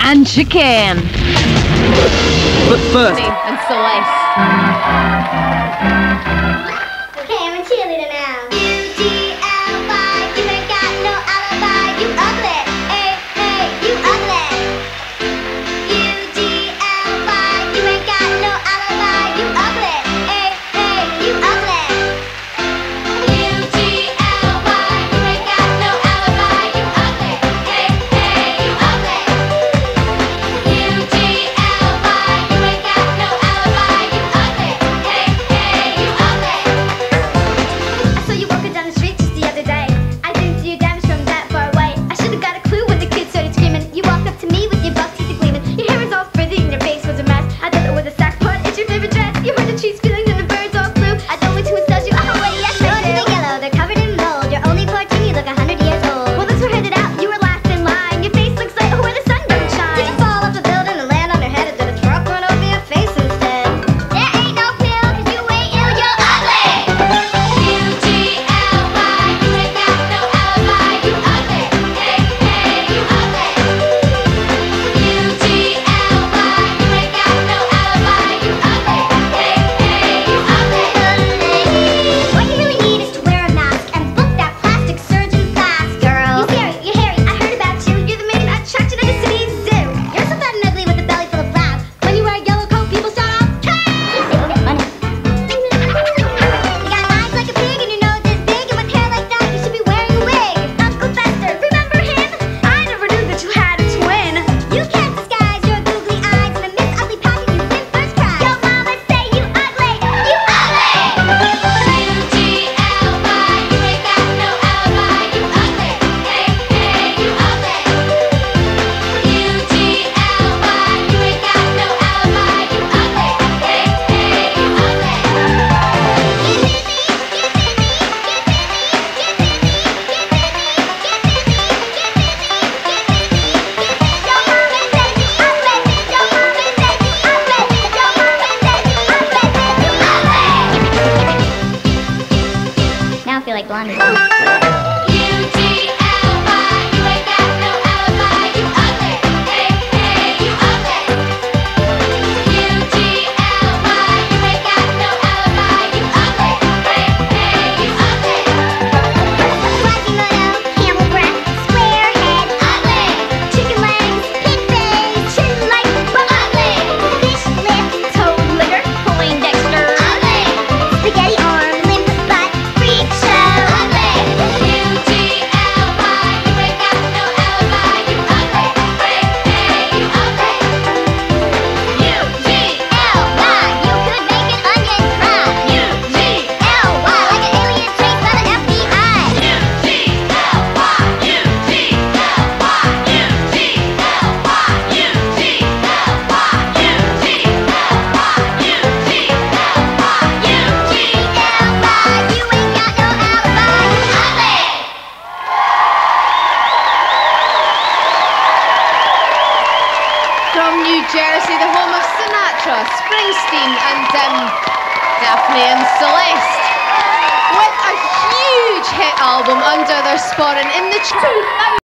and Chicane. But first... And Celeste. Okay, I'm a cheerleader now. U-G-L-Y, you ain't got no alibi, you ugly. Hey, hey, you ugly. U-G-L-Y, you ain't got no alibi, you ugly. Hey, hey, you ugly. U-G-L-Y, you ain't got no alibi, you ugly. Hey, hey, you ugly. U-G-L-Y, you ain't got no alibi, you ugly. Hey, hey, you ugly. I saw you walking down the street just the other day. I didn't see you damage from that far away. I should have got a clue when the kids started screaming. You walked up to me with your buck teeth gleaming. Your hair was all frizzy and your face was a mess. I thought it was a sack part. It's your favorite dress. You heard the trees feelings and the birds all flew. I don't want to insult you. Oh, well, yes, I do. They're yellow. They're covered in mold. You're only 14. You look 100 years old. Well, those were headed out. You were last in line. Your face looks like where the sun don't shine. Did you fall off the building and land on your head? Or did a truck run over your face instead? There ain't no pill, 'cause you ain't ill. You're ugly. U-G-L-Y, you ain't got no alibi, you ugly. Hey, hey, you ugly. U-G-L-Y, you ain't got no alibi, you ugly. Hey, hey, you ugly. What you really need is to wear a mask and book that plastic surgeon class, girl. You're scary, you're hairy, I heard about you. You're the main attraction of the city's zoo. You're so fat and ugly with a belly full of flab. When you wear a yellow coat, people shout out, "Hey!" You got eyes like a pig and your nose is big, and with hair like that, you should be wearing a wig. Uncle Fester, remember him? I never knew that you had a twin. You can't disguise your googly eyes in a Miss Ugly pageant. You win first prize. Yo, mama, say you ugly. You ugly. U-G-L-Y, you ain't got no alibi. You ugly. Hey, hey, you ugly. U-G-L-Y, you ain't got no alibi. You ugly. Hey, hey, you Now I feel like Blondie. U-G-L-Y, you ain't got no alibi, you ugly. Hey, hey, you ugly. U-G-L-Y, you ain't got no alibi, you ugly. Hey, hey, you ugly. Quasimodo, camel breath, square head, ugly. Chicken legs, pig face, chin like but ugly. Fish lip, toad litter, Poindexter, ugly. Spaghetti arm, limp butt, freak show, ugly. U-G-L-Y, you ain't got no alibi, you ugly. Hey, hey, you ugly. U-G-L-Y, you could make an onion cry. U-G-L-Y, like an alien chased by the FBI. U-G-L-Y, U-G-L-Y, U-G-L-Y, U-G-L-Y, U-G-L-Y, U-G-L-Y, you ain't got no alibi, you ugly. From New Jersey, the home of Sinatra, Springsteen, and Daphne and Celeste. With a huge hit album under their spot and in the